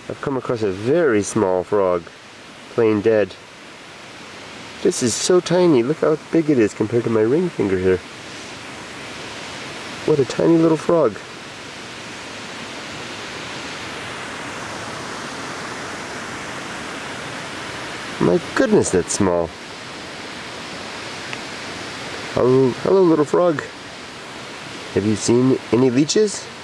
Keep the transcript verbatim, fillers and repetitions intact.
I've come across a very small frog, playing dead. This is so tiny. Look how big it is compared to my ring finger here. What a tiny little frog. My goodness, that's small. Hello, hello little frog. Have you seen any leeches?